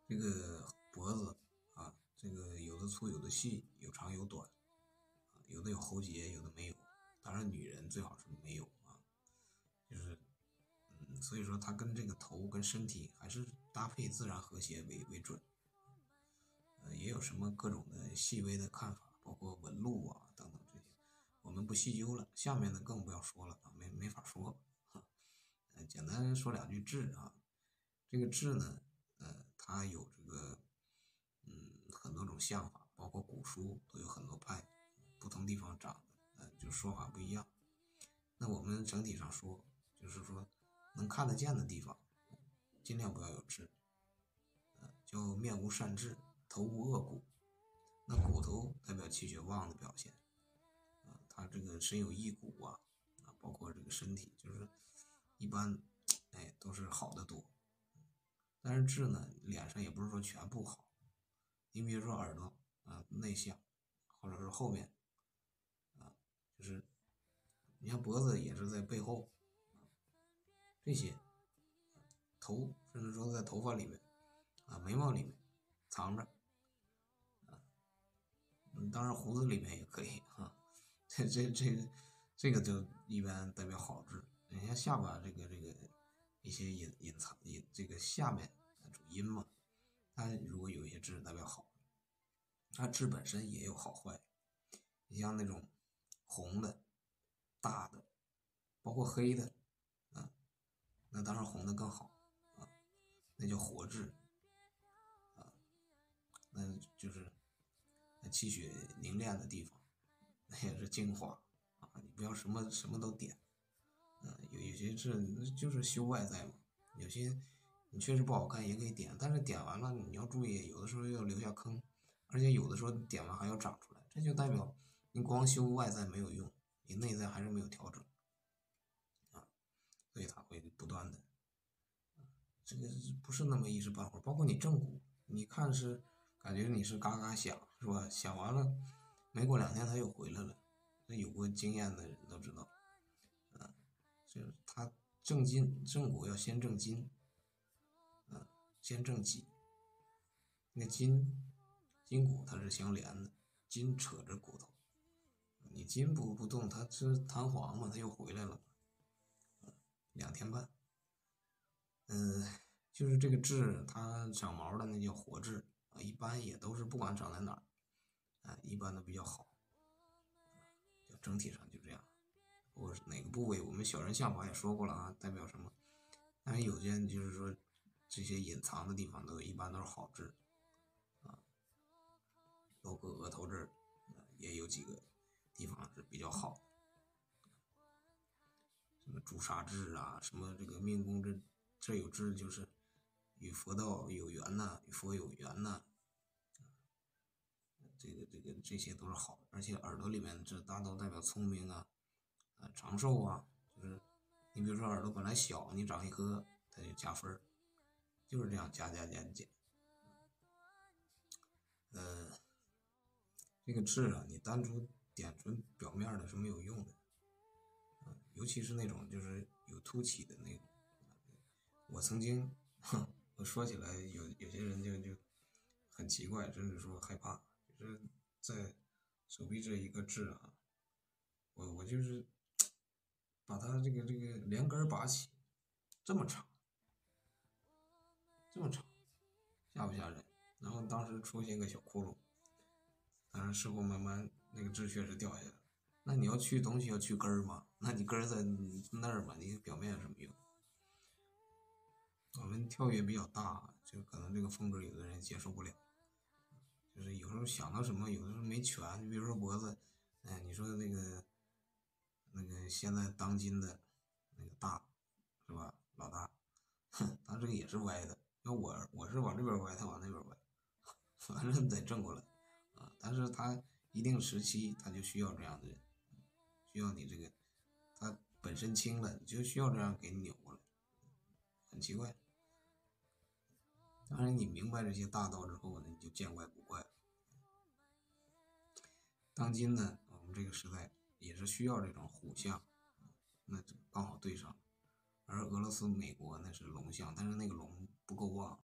这个脖子啊，这个有的粗有的细，有长有短，有的有喉结，有的没有。当然，女人最好是没有啊，就是所以说它跟这个头跟身体还是搭配自然和谐为准。也有什么各种的细微的看法，包括纹路啊等等这些，我们不细究了。下面的更不要说了啊，没法说。简单说两句痣啊，这个痣呢，它有这个很多种像法，包括古书都有很多派，不同地方长的，就说法不一样。那我们整体上说，就是说能看得见的地方，尽量不要有痣，叫面无善痣，头无恶骨。那骨头代表气血旺的表现，它这个身有异骨啊，包括这个身体，就是一般，都是好的多。但是痣呢，脸上也不是说全部好，你比如说耳朵内向，或者是后面就是你像脖子也是在背后，这些头甚至说在头发里面眉毛里面藏着，当然胡子里面也可以啊。这个就一般代表好痣。你像下巴这个一些隐藏这个下面主阴嘛，它如果有一些痣代表好，它痣本身也有好坏。你像那种红的、大的，包括黑的，那当然红的更好啊，那叫活痣啊，那就是气血凝练的地方，那也是精华啊。你不要什么都点，有些痣就是修外在嘛，有些你确实不好看也可以点，但是点完了你要注意，有的时候要留下坑，而且有的时候点完还要长出来，这就代表你光修外在没有用，你内在还是没有调整啊，所以它会不断的，这个不是那么一时半会儿。包括你正骨，你看是感觉你是嘎嘎响是吧？响完了没过2天它又回来了，这有过经验的人都知道，就是它正筋正骨要先正筋，先正脊。那筋骨它是相连的，筋扯着骨头，你筋不动，它是弹簧嘛，它又回来了，2天半。就是这个痣，它长毛的那叫活痣啊，一般也都是不管长在哪儿，一般都比较好，就整体上就这样。我哪个部位，我们小人相法也说过了啊，代表什么？但是有些就是说这些隐藏的地方一般都是好痣啊，包括额头这儿也有几个地方是比较好的，什么朱砂痣啊，什么这个命宫这有痣就是与佛道有缘呐，与佛有缘呐，这些都是好的。而且耳朵里面这大都代表聪明啊，长寿啊，就是你比如说耳朵本来小，你长一颗它就加分，就是这样加。这个痣啊，你单独点准表面的是没有用的，尤其是那种就是有凸起的那种。我曾经，我说起来有些人就很奇怪，甚至说害怕，就是在手臂这一个痣啊，我就是把它这个连根拔起，这么长，这么长，吓不吓人？然后当时出现个小窟窿，当然事后慢慢那个痣确实掉下来了。那你要去东西要去根儿嘛？那你根儿在那儿嘛，你表面有什么用？我们跳跃比较大，就可能这个风格有的人接受不了，就是有时候想到什么，有的时候没全。你比如说脖子，你说那个现在当今的那个大是吧，老大，他这个也是歪的。要我是往这边歪，他往那边歪，反正得正过来啊。但是他一定时期他就需要这样的人，需要你这个他本身轻了，你就需要这样给你扭过来，很奇怪。当然，你明白这些大道之后呢，你就见怪不怪了。当今呢，我们这个时代也是需要这种虎象，那刚好对上。而俄罗斯、美国那是龙象，但是那个龙不够旺。